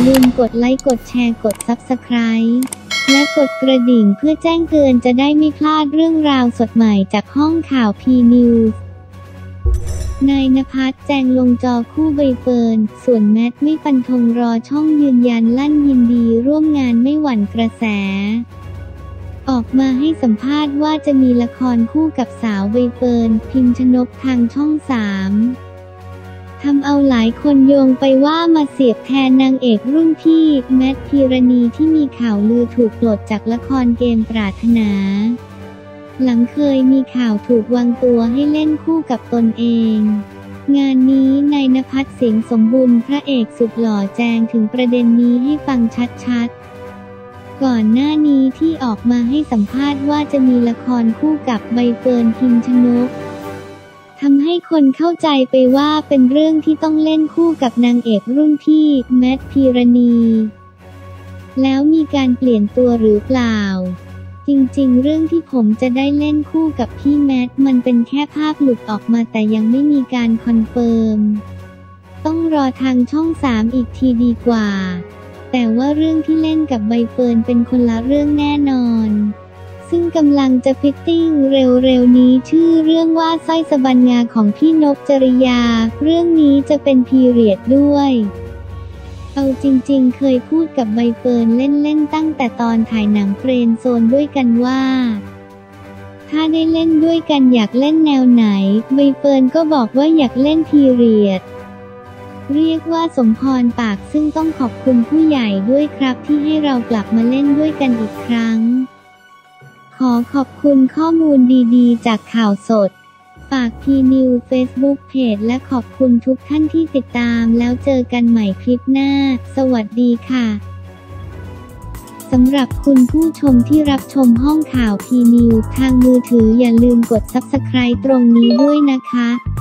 ลืมกดไลค์กดแชร์กด Subscribe และกดกระดิ่งเพื่อแจ้งเตือนจะได้ไม่พลาดเรื่องราวสดใหม่จากห้องข่าว PNews นายณภัส แจงลงจอคู่ใบเฟิร์นส่วนแมทไม่ฟันธงรอช่องยืนยันลั่นยินดีร่วมงานไม่หวั่นกระแสออกมาให้สัมภาษณ์ว่าจะมีละครคู่กับสาวใบเฟิร์นพิมชนกทางช่อง 3ทำเอาหลายคนโยงไปว่ามาเสียบแทนนางเอกรุ่นพี่แมท พีรณีที่มีข่าวลือถูกปลดจากละครเกมปรารถนาหลังเคยมีข่าวถูกวางตัวให้เล่นคู่กับตนเองงานนี้นายณภัส เสียงสมบูรณ์พระเอกสุดหล่อแจงถึงประเด็นนี้ให้ฟังชัดๆก่อนหน้านี้ที่ออกมาให้สัมภาษณ์ว่าจะมีละครคู่กับใบเฟิร์นพิมชนกทำให้คนเข้าใจไปว่าเป็นเรื่องที่ต้องเล่นคู่กับนางเอกรุ่นพี่แมท พีรณีแล้วมีการเปลี่ยนตัวหรือเปล่าจริงๆเรื่องที่ผมจะได้เล่นคู่กับพี่แมทมันเป็นแค่ภาพหลุดออกมาแต่ยังไม่มีการคอนเฟิร์มต้องรอทางช่อง 3อีกทีดีกว่าแต่ว่าเรื่องที่เล่นกับใบเฟิร์นเป็นคนละเรื่องแน่นอนซึ่งกำลังจะฟิตติ้งเร็วๆนี้ชื่อเรื่องว่าสร้อยสะบันงาของพี่นกจริยาเรื่องนี้จะเป็นพีเรียดด้วยเอาจริงๆเคยพูดกับใบเฟิร์นเล่นๆตั้งแต่ตอนถ่ายหนังเฟรนด์โซนด้วยกันว่าถ้าได้เล่นด้วยกันอยากเล่นแนวไหนใบเฟิร์นก็บอกว่าอยากเล่นพีเรียดเรียกว่าสมพรปากซึ่งต้องขอบคุณผู้ใหญ่ด้วยครับที่ให้เรากลับมาเล่นด้วยกันอีกครั้งขอขอบคุณข้อมูลดีๆจากข่าวสดฝาก PNews Facebook Page และขอบคุณทุกท่านที่ติดตามแล้วเจอกันใหม่คลิปหน้าสวัสดีค่ะสำหรับคุณผู้ชมที่รับชมห้องข่าว PNews ทางมือถืออย่าลืมกด Subscribe ตรงนี้ด้วยนะคะ